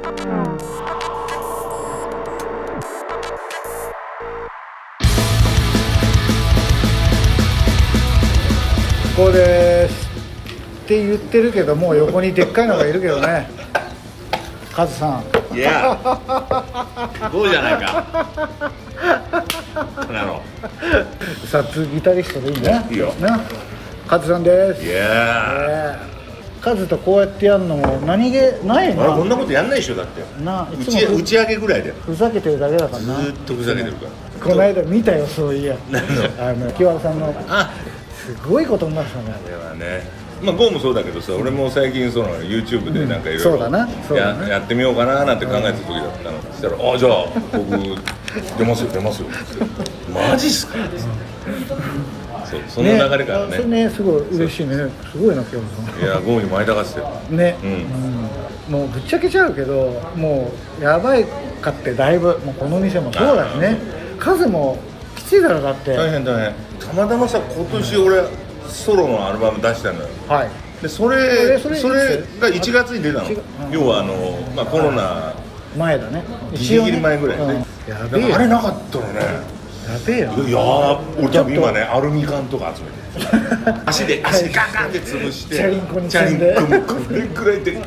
ここですって言ってるけど、もう横にでっかいのがいるけどね。カズさん。 いやどうじゃないか。なのサッツギタリストでいいね。 いいよね、カズさんです。 いやカズとこうやってやるのも何気ないな。 こんなことやんないでしょ。だっていつも打ち上げぐらいだよ。 ふざけてるだけだからな。 ずーっとふざけてるから。 この間見たよ、そういや。木原さんのあ、 すごいことになってたね。 あれはね、まあゴーもそうだけどさ、俺も最近その YouTube でなんかいろいろそうだなやってみようかななんて考えた時だったの。そしたら「あ、じゃあ僕出ますよ」マジっすか。そう、その流れからね。 それね、すごい嬉しいね。すごいな、木原さん。 いや、ゴーに前たがってたよね、もうぶっちゃけちゃうけど、もうやばいかってだいぶ、もうこの店もそうだしね。数もきついだろ。だって大変。たまたまさ、今年俺ソロのアルバム出したのよ。 はい。 でそれが1月に出たの。要はまあコロナ前だね。 ギリギリ前ぐらいね。 やべえ。 あれなかったらね、 やべえよ。 いやー、俺多分今ね、アルミ缶とか集めて足でガンガンって潰してチャリンコにチャリンコもこれくらいでっかい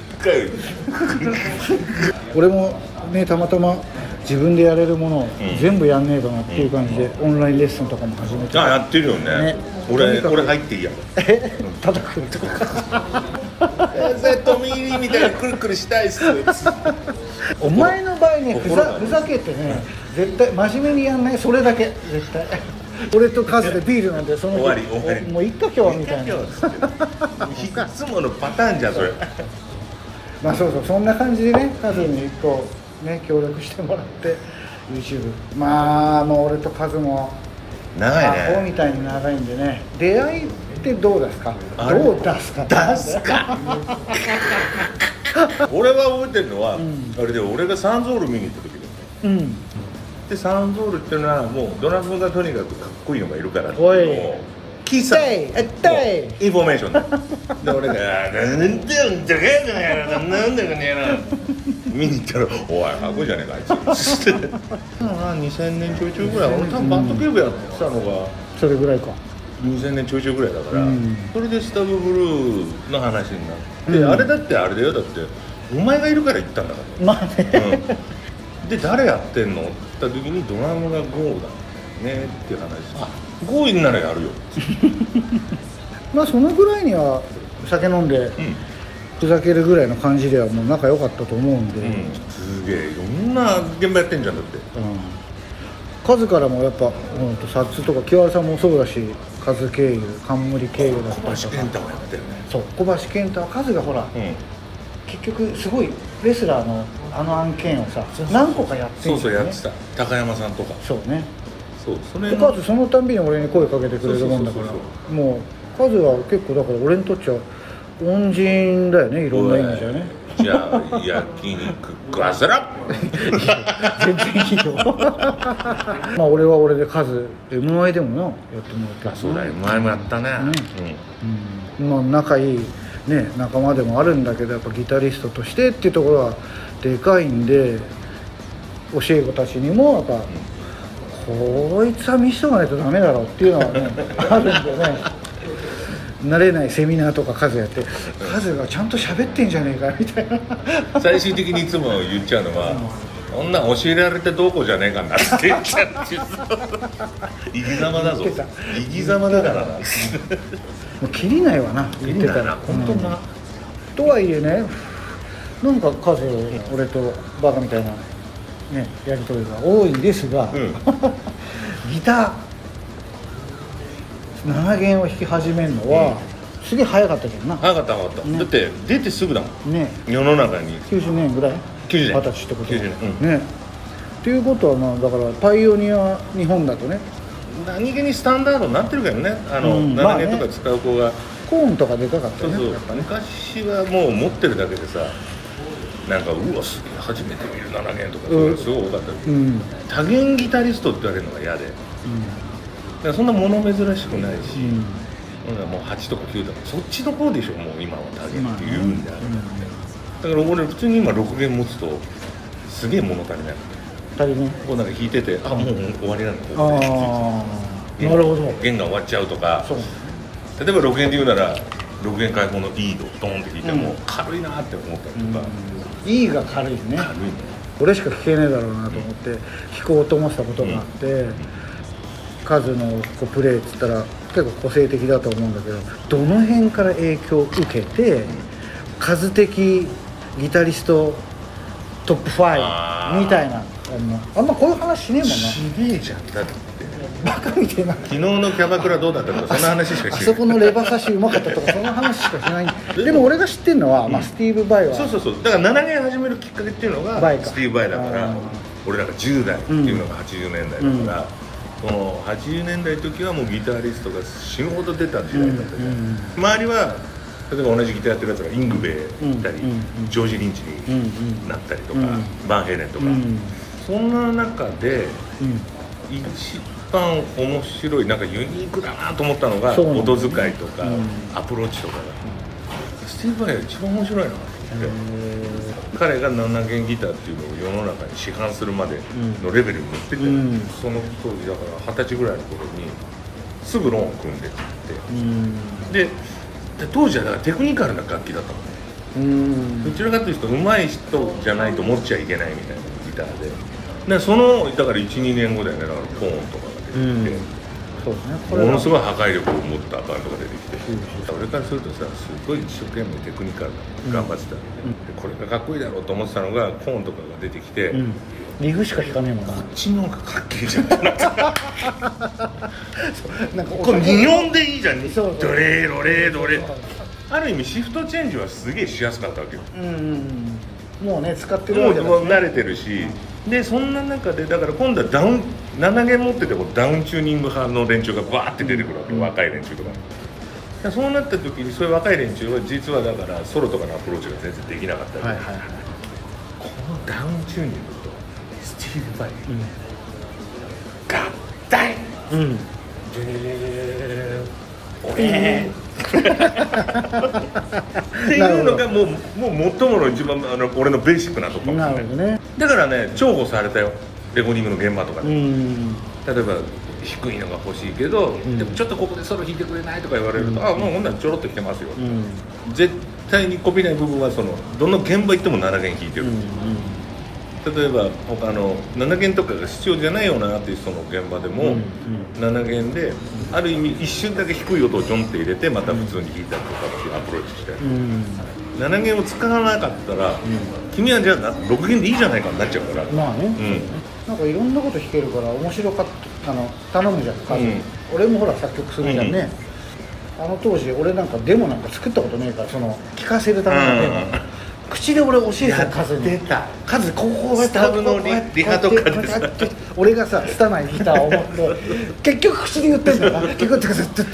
俺もね、たまたま自分でやれるものを全部やんねえかなっていう感じで、オンラインレッスンとかも始めて。 あ、やってるよね。俺入っていいやん。 叩くとか。 トミーみたいにくるくるしたいっす。 お前の場合ね、ふざけてね、絶対真面目にやんない。それだけ絶対。俺とカズでビールなんで、その終わりもういっか今日はみたいな。 いつものパターンじゃんそれ。 まあそうそう、そんな感じでね、カズにこうね、協力してもらって YouTube。まあもう俺とカズも長いね。 アホみたいに長いんでね。出会いってどうですか。どう出すか。 俺は覚えてるのは、あれで俺がサンゾール見に行った時だよね。でサンゾールっていうのはもうドラムがとにかくかっこいいのがいるからっていうのをキーさんインフォメーションで俺が「なんでよんじゃけえじゃねえな、なんだよねえな」見に行ったら「おいかっこいいじゃねえかあいつ」2000年ちょいちょいぐらい、俺多分バンドキューブやってたのがそれぐらいか。 2000年ちょいちょいぐらいだから、それでスタブブルーの話になって、あれだってあれだよ。だってお前がいるから行ったんだから。 まあね。 で誰やってんのって言った時にドラムがゴーだねっていう話。あ、ゴーならやるよ。 まあそのぐらいには酒飲んでふざけるぐらいの感じではもう仲良かったと思うんで、 すげえいろんな現場やってんじゃん。だってカズからもやっぱサッツとか木原さんもそうだし、カズ経由、冠経由だったりとか。 小橋健太もやってるね。 そう、小橋健太はカズがほら、結局すごいレスラーの案件をさ、何個かやってるんだよね。 そうやってた。高山さんとか。 そうね。 そうそれでカズそのたんびに俺に声かけてくれるもんだから、もうカズは結構だから俺にとっちゃ恩人だよね、いろんな意味じゃね。 じゃあ焼肉食わせろ。 全然いいよ。まあ俺は俺でカズ M−1 でもなやってもらって。 そうだ、前もやったね。 まあ仲いいね、仲間でもあるんだけど、やっぱギタリストとしてっていうところはでかいんで、教え子たちにもやっぱ、こいつは見せておかないとダメだろうっていうのはねあるんでね。慣れないセミナーとか数やって、数がちゃんと喋ってんじゃねえかみたいな。 最終的にいつも言っちゃうのは「こんなん教えられてどうこうじゃねえかな」って言っちゃう。生き様だぞ、生き様だからな。もう切りないわな、言ってたら。 本当な。 とはいえね、なんか数俺とバカみたいなねやり取りが多いんですが、ギター7弦を弾き始めるのは、すげえ早かったけどな。 早かった、だって出てすぐだもんね。世の中に 90年ぐらい、 90年、 20歳ってこと 90年ね。っていうことはまあだからパイオニア、日本だとね、 何気にスタンダードになってるけどね。7弦とか使う子がコーンとかでかかったね。 昔はもう持ってるだけでさ、なんかうわすげえ初めて見る7弦とかすごい多かった。多弦ギタリストって言われるのが嫌で、そんな物珍しくないし、もう8とか9とかそっちの方でしょ、もう今は多弦って言うんであれば、 だから俺普通に今6弦持つとすげえ物足りない。 足りね。 こうなんか弾いてて、あ、もう終わりなんだ。 ああ、なるほど。 弦が終わっちゃうとか。 そう。 例えば6弦で言うなら6弦開放の E をドーンって弾いても軽いなって思ったりとか。 E が軽いね。軽いね。これしか弾けねえだろうなと思って弾こうと思ってたことがあって、カズのこうプレーっつったら結構個性的だと思うんだけど、どの辺から影響を受けてカズ的ギタリストトップ5みたいな、あんまこういう話しねえもんな。 しねえじゃん。だってバカみたいな。 昨日のキャバクラどうだったとかそんな話しかしない。あそこのレバ刺しうまかったとかそんな話しかしないでも俺が知ってるのは、スティーブ・バイはそうだから7弦始めるきっかけっていうのがスティーブ・バイだから、俺らが10代っていうのが80年代だから、この80年代の時はもうギタリストが死ぬほど出た時代だったじゃん。周りは例えば同じギターやってるやつがイングベイ行ったり、ジョージ・リンチになったりとか、バンヘイレンとか、そんな中で、一番面白いなんかユニークだなと思ったのが音遣いとか、アプローチとかが、スティーブ・バイが一番面白いなって彼が7弦ギターっていうのを世の中に市販するまでのレベルに持ってて、その当時だから20歳ぐらいの頃にすぐローンを組んでってで当時はだからテクニカルな楽器だったのね。どちらかというと上手い人じゃないと持っちゃいけないみたいなギターで、そのだから 1,2 年後だよね。だからポーンとかが出てきて、そうですね、これものすごい破壊力を持ったバンドが出てきて、俺からするとさ、すごい一生懸命テクニカルな頑張ってたんで、これがかっこいいだろうと思ってたのがコーンとかが出てきて、 リフしか弾かねえもんな。 こっちの方がかっけえじゃんってなってなんかこれ2音でいいじゃん。ドレードレードレー、ある意味シフトチェンジはすげえしやすかったわけよ。 もうね使ってるわけだね。 もう慣れてるし、でそんな中でだから今度はダウン7弦持っててもダウンチューニング派の連中がバーって出てくるわけ、若い連中とか。そうなった時にそういう若い連中は実はだからソロとかのアプローチが全然できなかったり、このダウンチューニングとスティーブ・バイ合体、っていうのがもう最もの一番俺のベーシックなところかもしれない。だからね重宝されたよ、レコーディングの現場とかで。例えば低いのが欲しいけど、でもちょっとここでソロ弾いてくれないとか言われると、あ、もうほんならちょろっと弾けますよ、絶対にこびない部分はどの現場行っても7弦弾いてる。例えば他の7弦とかが必要じゃないようなアーティストの現場でも、7弦である意味一瞬だけ低い音をちょんって入れてまた普通に弾いたりとかっていうアプローチして、7弦を使わなかったら、君はじゃあ6弦でいいじゃないかになっちゃうから。まあね、なんかいろんなこと弾けるから面白かった。頼むじゃん、俺もほら作曲するじゃんね。あの当時俺なんかデモなんか作ったことねえから、聴かせるためのデモ、口で俺教えた数に数こうやってスタブのリハとかでさ、俺がさ拙いギターを持って結局口で言ってんだよな。結局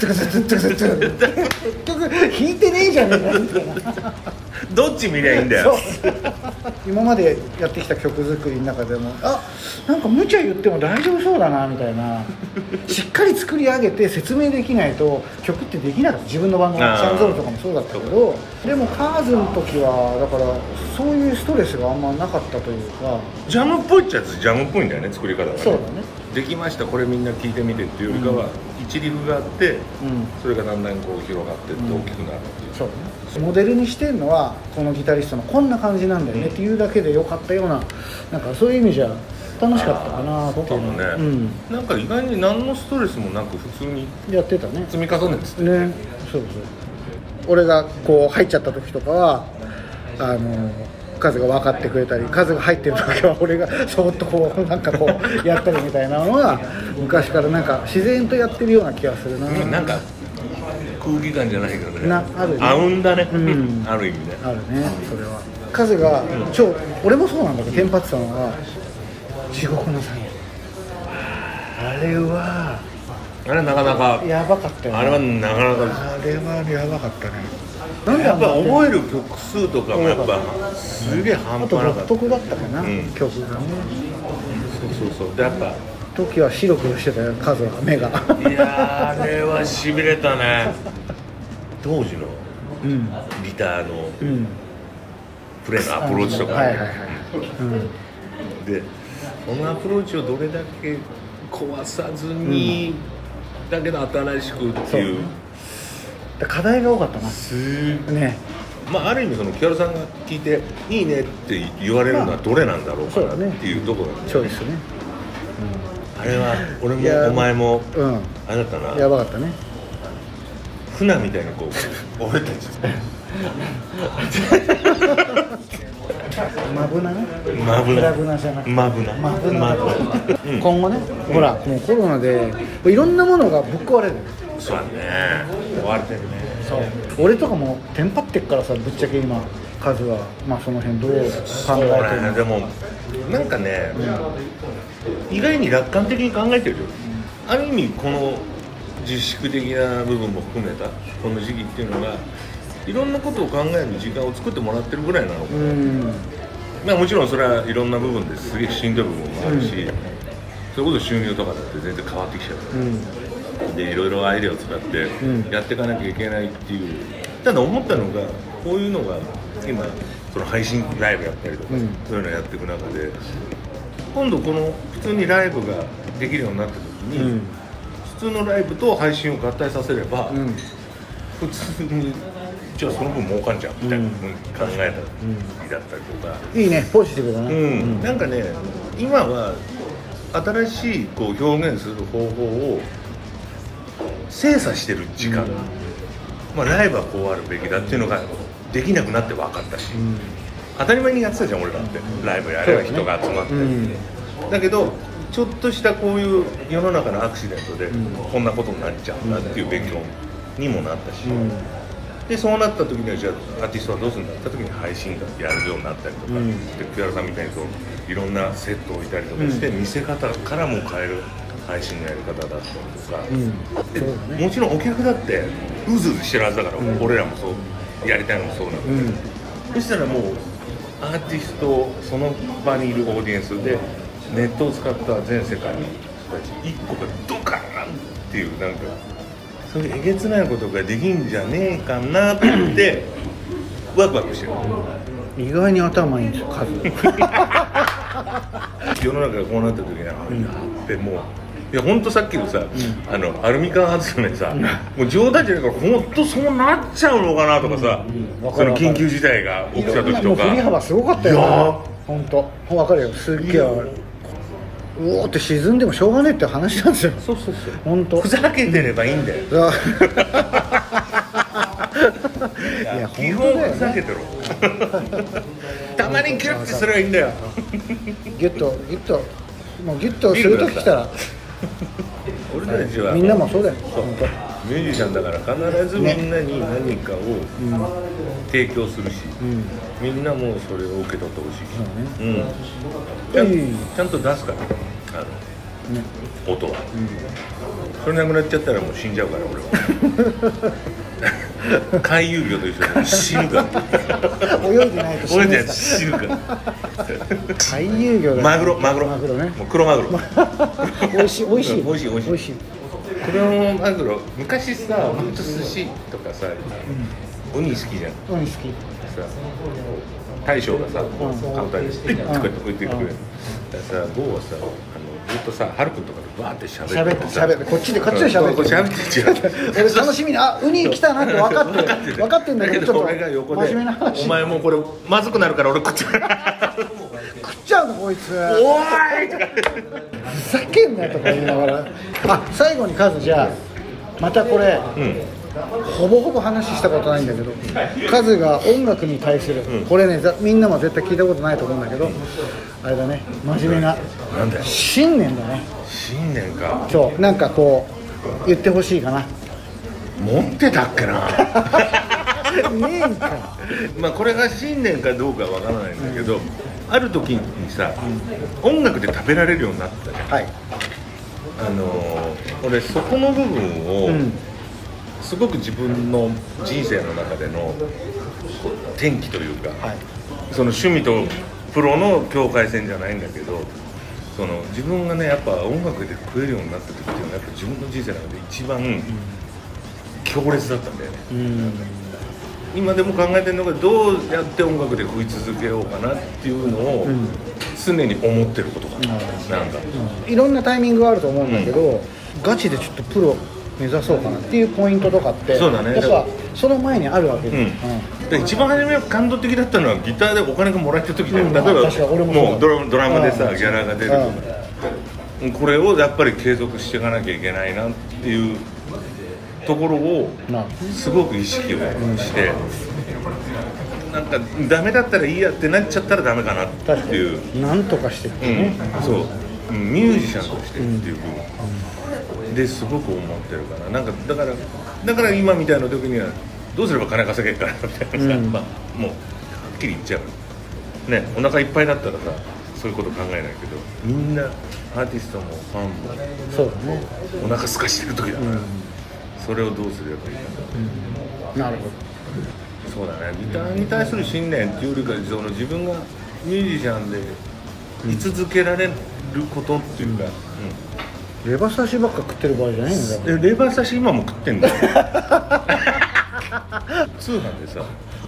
弾いてねえじゃねえかみたいな。どっち見りゃいいんだよ。今までやってきた曲作りの中でも、なんか無茶言っても大丈夫そうだなみたいな、しっかり作り上げて説明できないと曲ってできなかった。自分のバンドのサンゾールとかもそうだったけど、でもカーズの時はだからそういうストレスがあんまなかったというか、ジャムっぽいっちゃジャムっぽいんだよね、作り方がね。そうだね。できました、これみんな聴いてみてっていうよりかは、一リフがあって、それがだんだんこう広がってって大きくなるっていう。そうだね。モデルにしてるのはこのギタリストのこんな感じなんだよねっていうだけでよかったような、なんかそういう意味じゃ楽しかったかなっていうのね。なんか意外に何のストレスもなく普通にやってたね。積み重ねてたね。そう俺がこう入っちゃった時とかはカズが分かってくれたり、カズが入ってる時は俺がそーっとこうなんかこうやったりみたいなのは昔からなんか自然とやってるような気がするな。なんか空気感じゃないけどね。あるね。合うんだね。ある意味ね。あるね。それは。カズが俺もそうなんだけどテンパってたのが地獄のサイン。あれはなかなかやばかったよね。あれはなかなかあれはやばかったね。なんでやっぱ覚える曲数とかもやっぱすげえ半端なかった。独特だったかな、曲がね。そうでやっぱ時は白黒してたよ、カズは目が。いやあれはしびれたね。当時のギターのプレーのアプローチとか、 はいはいはい、 でそのアプローチをどれだけ壊さずに、だけど新しくっていう、 課題が多かったなね。 まあある意味その木原さんが聞いていいねって言われるのはどれなんだろうかなっていうところなんで、 そうですね、 あれは俺もお前もあれだったな、 やばかったね。 船みたいにこう俺たちマブナね、 マブナブナじゃなくてマブナ、 今後ね、ほらもうコロナでいろんなものがぶっ壊れる。 そうだね、壊れてるね。 そう、俺とかもテンパってっからさ、ぶっちゃけ今数はまあその辺どう考えてるの。 でもなんかね、意外に楽観的に考えてるよ、ある意味この自粛的な部分も含めたこの時期っていうのがいろんなことを考える時間を作ってもらってるぐらいなのかな。まあもちろんそれはいろんな部分ですげえしんどい部分もあるし、それこそ収入とかだって全然変わってきちゃう、でいろいろアイデアを使ってやっていかなきゃいけないっていう、ただ思ったのがこういうのが今その配信ライブやったりとか、そういうのやっていく中で今度この普通にライブができるようになった時に、普通のライブと配信を合体させれば、普通にじゃあその分儲かんじゃんみたいな考えたりだったりとか、 いいね、ポジティブだね、 なんかね、今は新しいこう表現する方法を精査してる時間、まあ、ライブはこうあるべきだっていうのができなくなって分かったし、当たり前にやってたじゃん俺だって、ライブやれば人が集まって、だけどちょっとしたこういう世の中のアクシデントでこんなことになっちゃうんだっていう勉強にもなったし、でそうなった時にはじゃあアーティストはどうするんだって時に配信がやるようになったりとか、で木原さんみたいにそういろんなセットを置いたりとかして、見せ方からも変える配信のやり方だったりとか、もちろんお客だってうずうずしてるはずだから、俺らもそうやりたいのもそうなんだけど、そしたらもうアーティストその場にいるオーディエンスでネットを使った全世界の人たち1個がドカーンっていうなんかそういうえげつないことができんじゃねえかなってワクワクしてる。 意外に頭いいんですよ、数世の中がこうなった時にやっべもういや本当さっきのさ、アルミ缶集めさ、もう冗談じゃないから本当そうなっちゃうのかなとかさ、その緊急事態が起きた時とか、 振り幅すごかったよ、本当分かるよ、すっげえうおーって沈んでもしょうがねえって話なんですよ。 そう本当ふざけてればいいんだよ。いや基本ふざけてろ。たまにギュッてすればいいんだよ。 ギュッともうギュッとする時来たら俺たちはみんなもそうだよ。 ミュージシャンだから必ずみんなに何かを提供するし、みんなもそれを受け取ってほしいし、ちゃんと出すから音は、それなくなっちゃったらもう死んじゃうから俺は。回遊魚と一緒で死ぬから。 泳いでないと死ぬから。 死ぬから。 回遊魚だ。 マグロね。もう黒マグロ。 美味しい。 黒マグロ昔さ、ほんと寿司とかさ、ウニ好きじゃん。 ウニ好き。 大将がさ、カウンターにピッとこうやって置いてくれる。だからさ、ゴーはさ、ずっとさ、ハルくんとかでバーって喋ってこっちで喋って俺楽しみにウニ来たなって分かってんだけど、ちょっと俺が横で真面目な話、 お前もうこれまずくなるから俺食っちゃうのこいつ、 おーいとかふざけんなとか言いながら、最後にカズ、じゃあまたこれ、ほぼほぼ話したことないんだけど、カズが音楽に対する、これねみんなも絶対聞いたことないと思うんだけど、あれだね、真面目な信念だね。 信念か。 そう、なんかこう言ってほしいかな。 持ってたっけな。 ねえんか。 まあこれが信念かどうかわからないんだけど、ある時にさ、音楽で食べられるようになったじゃん。 はい。 俺そこの部分を、すごく自分の人生の中での転機というか、その趣味とプロの境界線じゃないんだけど、その自分がねやっぱ音楽で食えるようになった時っていうのはやっぱ自分の人生の中で一番強烈だったんだよね。 今でも考えてるのがどうやって音楽で食い続けようかなっていうのを常に思ってることかな、なんか、 いろんなタイミングがあると思うんだけど、ガチでちょっとプロ目指そうかなっていうポイントとかって、 そうだね、 やっぱその前にあるわけで、 で一番初めは感動的だったのはギターでお金がもらえた時だよ、例えばもうドラマでさ、ギャラが出るとか、これをやっぱり継続していかなきゃいけないなっていうところをすごく意識をして、なんかダメだったらいいやってなっちゃったらダメかなっていう、 なんとかしてってね、 そうミュージシャンとしてっていう部分ですごく思ってるから、なんかだから今みたいな時にはどうすれば金稼げるかなみたいなさ、もうはっきり言っちゃうね、お腹いっぱいだったらさそういうこと考えないけど、みんなアーティストもファンもそうだね、 お腹空かしてる時だから、それをどうすればいいかなるほど。 そうだね、ギターに対する信念っていうよりか、その自分がミュージシャンで居続けられることっていうか、 レバ刺しばっか食ってる場合じゃないんだよ。 レバ刺し今も食ってんだよ通販でさ、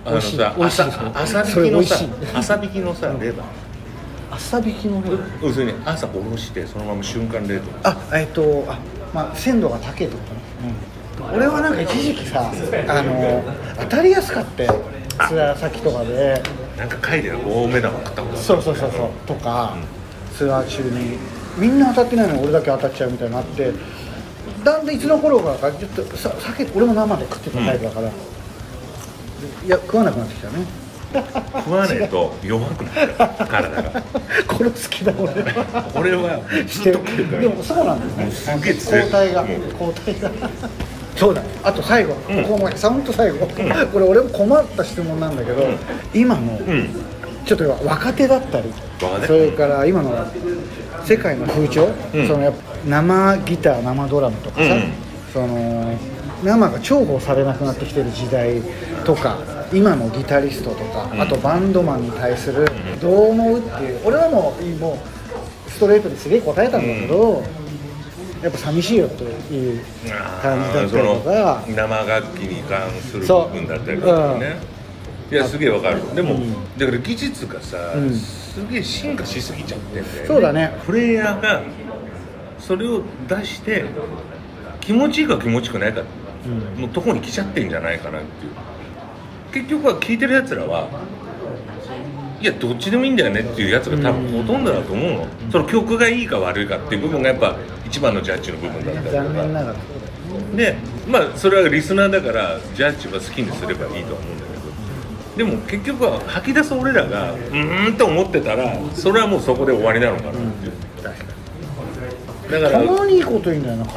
朝引きのさレバー、 朝引きのレバー、 要するに朝おろしてそのまま瞬間冷凍、 まあ鮮度が高いってことね。俺はなんか一時期さ、当たりやすかってツアー先とかで、 なんか貝で大目玉食ったことある、 そうとか、ツアー中にみんな当たってないのに俺だけ当たっちゃうみたいになって、だんだんいつの頃かちょっと酒、俺も生で食ってたタイプだから、いや食わなくなってきたね。 食わねえと弱くなる体が殺す気だ俺はずっと食ってるから。 でもそうなんですね、 すげえ抗体がそうだね。あと最後、ここもサウンド最後、これ俺も困った質問なんだけど、今のちょっと若手だったり、それから今の世界の風潮、そのやっぱ生ギター生ドラムとかさ、その生が重宝されなくなってきてる時代とか、今のギタリストとか、あとバンドマンに対するどう思うっていう、俺はもうストレートですげえ答えたんだけど、やっぱ寂しいよという感じだったりとか、 生楽器に関する部分だったりとかね、いやすげえわかる。でも、だから技術がさ、すげえ進化しすぎちゃってんだよね。 そうだね。 プレイヤーがそれを出して気持ちいいか気持ちくないかのとこに来ちゃってんじゃないかなっていう。結局は聴いてるやつらはいやどっちでもいいんだよねっていうやつが多分ほとんどだと思うの。その曲がいいか悪いかっていう部分がやっぱ一番のジャッジの部分だったりとか。 残念ながらで、まあそれはリスナーだからジャッジは好きにすればいいとは思うんだけど、でも結局は吐き出す俺らがと思ってたらそれはもうそこで終わりなのかなっていう。だからたまにいいこと言うんだよな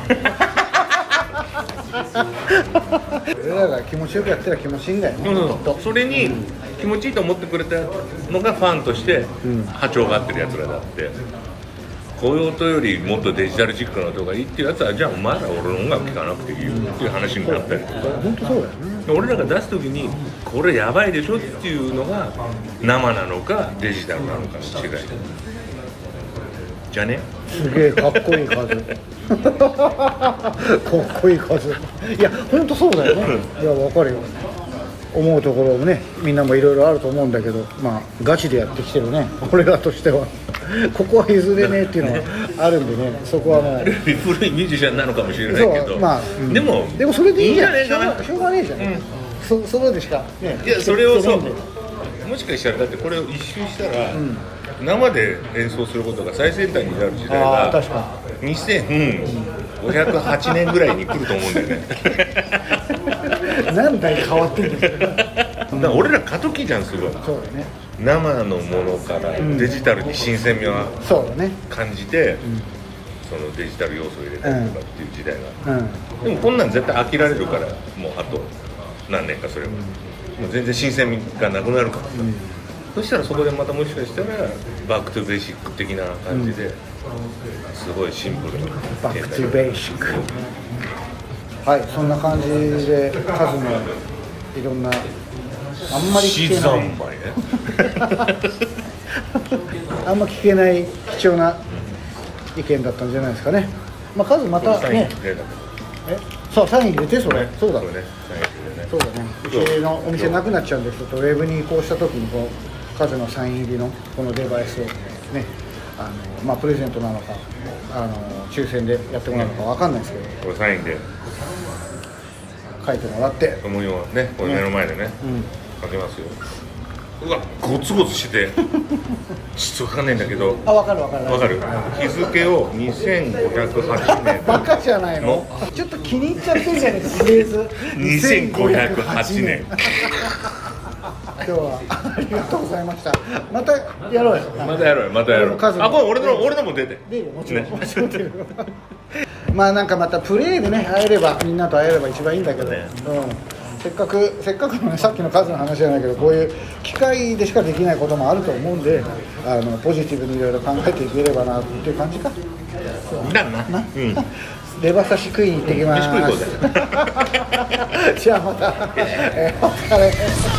俺らが気持ちよくやったら気持ちいいんだよね、 それに気持ちいいと思ってくれたのがファンとして波長が合ってるやつらだって、こういう音よりもっとデジタルチックな音がいいっていうやつはじゃあお前ら俺の音楽聴かなくていいよっていう話になったりとか、 本当そうだよね。 俺らが出す時にこれやばいでしょっていうのが生なのかデジタルなのかの違いじゃね。 すげえかっこいい数かっこいい数。いや本当そうだよね。いや分かるよ、思うところもね、みんなもいろいろあると思うんだけど、まあガチでやってきてるね俺らとしてはここは譲れねえっていうのはあるんでね、そこはもう古いミュージシャンなのかもしれないけど、 まあでもそれでいいじゃん、 いいんじゃないかな。 しょうがねえじゃん、それでしかね。 いやそれをそうもしかしたらだってこれを一周したら、生で演奏することが最先端になる時代が2508年ぐらいに来ると思うんだよね何代変わってんだよだから俺ら過渡期じゃん、すごい。 そうだね。 生のものからデジタルに新鮮味は感じて、そのデジタル要素を入れたりとかっていう時代が、でもこんなん絶対飽きられるから、もうあと何年かそれも、もう全然新鮮味がなくなるからさ、そしたらそこでまたもしかしたらバックトゥベーシック的な感じで、すごいシンプルなバックトゥベーシック。はい、そんな感じで数のいろんなあんまり聞けないあんま聞けない貴重な意見だったんじゃないですかね。まあ数またね、そうサイン入れて、それそうだね、サイン入れてね。 そうだね、うちのお店なくなっちゃうんで、ちょっとウェブに移行した時にこうカズのサイン入りのこのデバイスをね、まあプレゼントなのか抽選でやってもらうのかわかんないですけど、 これサインで書いてもらって、 ともにはね、これ目の前でね、書けますよ。うわ、ゴツゴツしててちょっとわかんないんだけど、 わかるわかるわかる。日付を2508年バカじゃないの、ちょっと気に入っちゃってるじゃないですか、フレーズ 2508年今日はありがとうございました。またやろうよ。 またやろう。あ、これ俺のも出て。 出るよ、もちろん。もちろん出る。まあなんかまたプレーでね、会えれば、みんなと会えれば一番いいんだけど、せっかくのね、さっきの数の話じゃないけど、こういう機会でしかできないこともあると思うんで、ポジティブにいろいろ考えていければなっていう感じか。 だな。 レバ刺し食いに行ってきます。 飯食い行こうぜ。 じゃあまた、お疲れ。